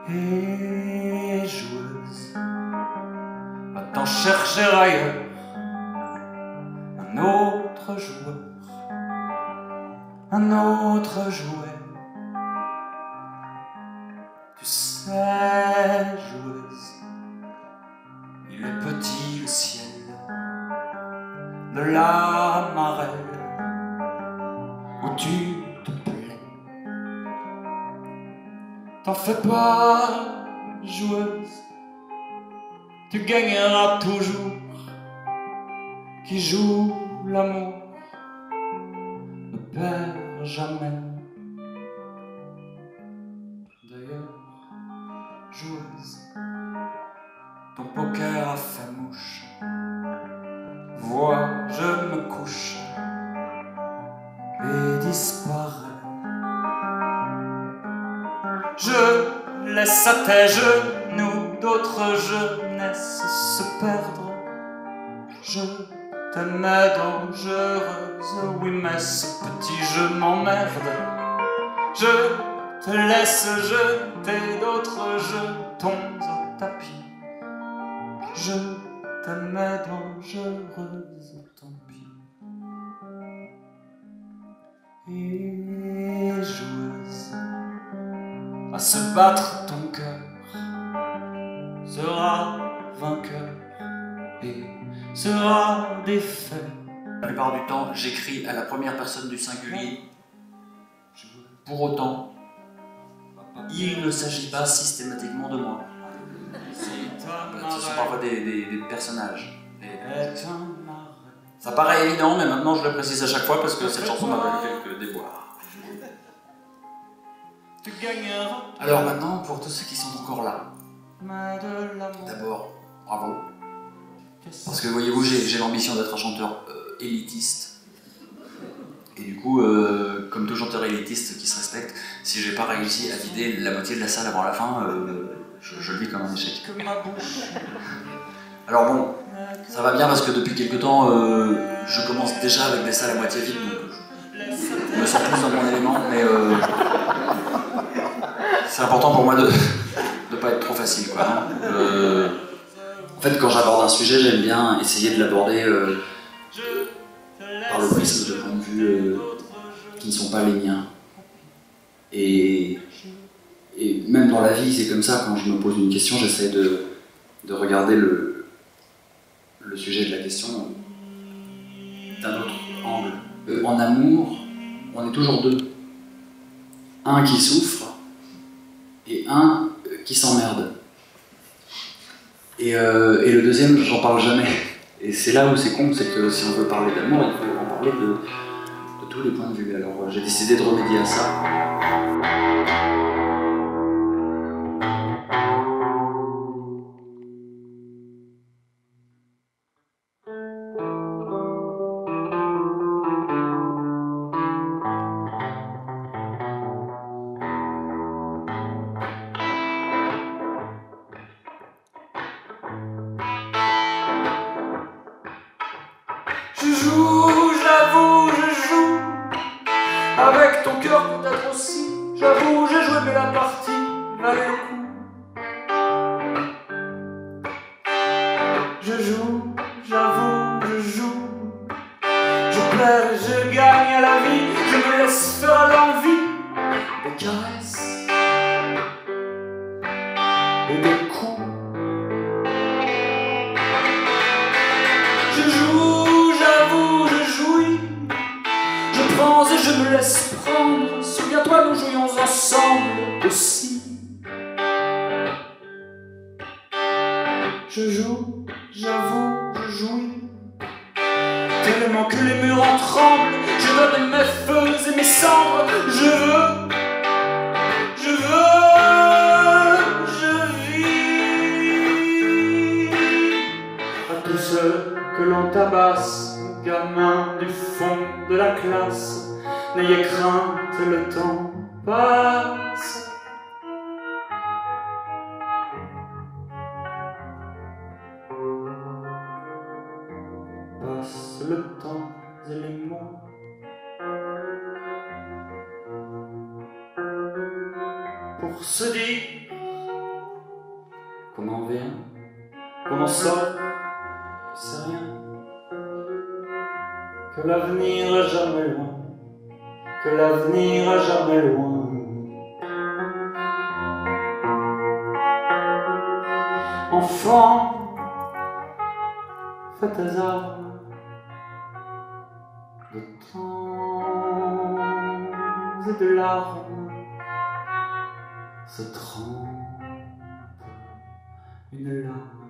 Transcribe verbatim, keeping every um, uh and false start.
et joueuse, va-t'en chercher ailleurs un autre joueur, un autre jouet. Tu sais, joueuse, il est petit le ciel de la marelle où tu te plais. T'en fais pas, joueuse, tu gagneras toujours. Qui joue l'amour ne perd jamais. D'ailleurs, joueuse, ton poker a fait mouche. Vois, je me couche et disparais. Je laisse à tes genoux d'autres jeunesses se perdre. Je t'aimais dangereuse, oui mais ce petit jeu m'emmerde. Je te laisse jeter d'autres jetons au tapis. Je t'aimais dangereuse, tant pis. Et joueuse, à se battre ton cœur sera vainqueur et sera défait. La plupart du temps, j'écris à la première personne du singulier. Pour autant, il ne s'agit pas systématiquement de moi. Ce sont parfois des, des, des personnages. Des... Ça paraît évident, mais maintenant je le précise à chaque fois parce que cette chanson m'a valu quelques déboires. Alors maintenant, pour tous ceux qui sont encore là, d'abord, bravo. Parce que voyez-vous, j'ai l'ambition d'être un chanteur euh, élitiste. Et du coup, euh, comme tout chanteur élitiste qui se respecte, si j'ai pas réussi à vider la moitié de la salle avant la fin, euh, je, je le vis comme un échec. Alors bon, ça va bien parce que depuis quelque temps, euh, je commence déjà avec des salles à moitié vides, donc je me sens plus dans mon élément, mais euh, c'est important pour moi de ne pas être trop facile, quoi. Hein. Euh, en fait, quand j'aborde un sujet, j'aime bien essayer de l'aborder euh, par le prisme de points de vue euh, qui ne sont pas les miens. Et, et même dans la vie, c'est comme ça, quand je me pose une question, j'essaie de, de regarder le, le sujet de la question d'un autre angle. Euh, en amour, on est toujours deux. Un qui souffre et un qui s'emmerde. Et, euh, et le deuxième, j'en parle jamais. Et c'est là où c'est con, c'est que si on veut parler d'amour, il faut en parler de, de tous les points de vue. Alors j'ai décidé de remédier à ça. Je joue, j'avoue, je joue avec ton cœur peut-être aussi. J'avoue, j'ai joué mais la partie valait le coup. Je joue, j'avoue, je joue. Je perds et je gagne à la vie. Je me laisse faire à l'envie des caresses et des coups. Je joue, j'avoue, je jouis. Je prends et je me laisse prendre. Souviens-toi, nous jouions ensemble aussi. Je joue, j'avoue, je jouis. Tellement que les murs en tremblent. Je donne mes feux et mes cendres. Je veux, je veux, je vis. À tous ceux que l'on tabasse, gamins du fond de la classe, n'ayez crainte, le temps passe. Passe le temps et les mots. Pour se dire en vient, qu'on en sorte, c'est rien. Que l'avenir est jamais loin, que l'avenir est jamais loin. Enfant, faites hasard de temps et de larmes, se trempe une larme.